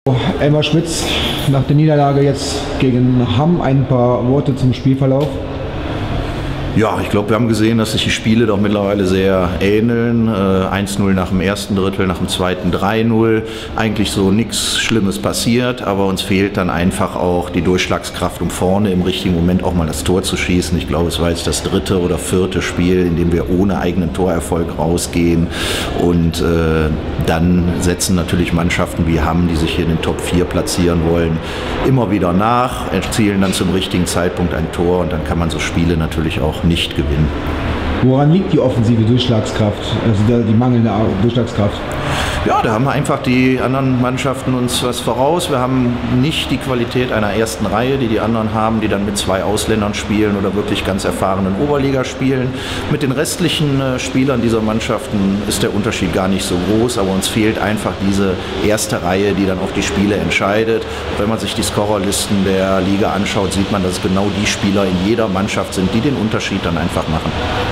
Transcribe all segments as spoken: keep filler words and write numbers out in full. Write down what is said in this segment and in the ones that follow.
Elmar Schmitz, nach der Niederlage jetzt gegen Hamm, ein paar Worte zum Spielverlauf. Ja, ich glaube, wir haben gesehen, dass sich die Spiele doch mittlerweile sehr ähneln. Äh, eins null nach dem ersten Drittel, nach dem zweiten drei null. Eigentlich so nichts Schlimmes passiert, aber uns fehlt dann einfach auch die Durchschlagskraft, um vorne im richtigen Moment auch mal das Tor zu schießen. Ich glaube, es war jetzt das dritte oder vierte Spiel, in dem wir ohne eigenen Torerfolg rausgehen. Und äh, dann setzen natürlich Mannschaften wie Hamm, die sich hier in den Top vier platzieren wollen, immer wieder nach, erzielen dann zum richtigen Zeitpunkt ein Tor und dann kann man so Spiele natürlich auch nicht gewinnen. Woran liegt die offensive Durchschlagskraft, also die mangelnde Durchschlagskraft? Ja, da haben einfach die anderen Mannschaften uns was voraus. Wir haben nicht die Qualität einer ersten Reihe, die die anderen haben, die dann mit zwei Ausländern spielen oder wirklich ganz erfahrenen Oberliga spielen. Mit den restlichen äh, Spielern dieser Mannschaften ist der Unterschied gar nicht so groß, aber uns fehlt einfach diese erste Reihe, die dann auch die Spiele entscheidet. Wenn man sich die Scorerlisten der Liga anschaut, sieht man, dass es genau die Spieler in jeder Mannschaft sind, die den Unterschied dann einfach machen.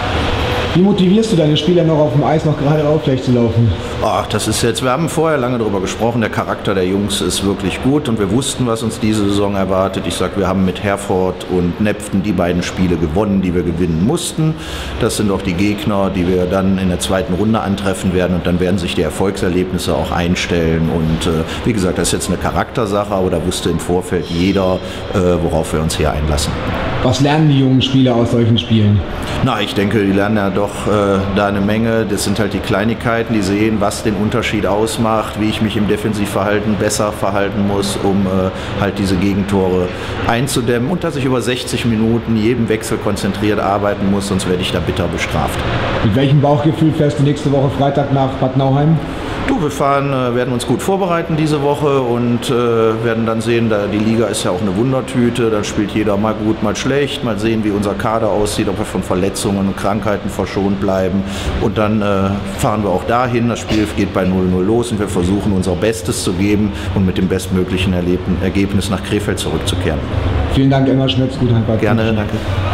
Wie motivierst du deine Spieler noch auf dem Eis noch gerade auf vielleicht zu laufen? Ach, das ist jetzt, wir haben vorher lange darüber gesprochen, der Charakter der Jungs ist wirklich gut und wir wussten, was uns diese Saison erwartet. Ich sag, wir haben mit Herford und Neptun die beiden Spiele gewonnen, die wir gewinnen mussten. Das sind auch die Gegner, die wir dann in der zweiten Runde antreffen werden und dann werden sich die Erfolgserlebnisse auch einstellen. Und äh, wie gesagt, das ist jetzt eine Charaktersache, aber da wusste im Vorfeld jeder, äh, worauf wir uns hier einlassen. Was lernen die jungen Spieler aus solchen Spielen? Na, ich denke, die lernen ja doch äh, da eine Menge. Das sind halt die Kleinigkeiten, die sehen, was den Unterschied ausmacht, wie ich mich im Defensivverhalten besser verhalten muss, um äh, halt diese Gegentore einzudämmen und dass ich über sechzig Minuten jedem Wechsel konzentriert arbeiten muss, sonst werde ich da bitter bestraft. Mit welchem Bauchgefühl fährst du nächste Woche Freitag nach Bad Nauheim? Du, wir fahren, äh, werden uns gut vorbereiten diese Woche und äh, werden dann sehen, da die Liga ist ja auch eine Wundertüte, dann spielt jeder mal gut, mal schlecht, mal sehen, wie unser Kader aussieht, ob wir von Verletzungen und Krankheiten verschont bleiben und dann äh, fahren wir auch dahin, das Spiel geht bei null null los und wir versuchen unser Bestes zu geben und mit dem bestmöglichen Erleben- Ergebnis nach Krefeld zurückzukehren. Vielen Dank, Elmar Schmitz, gute Handball. Gerne, danke.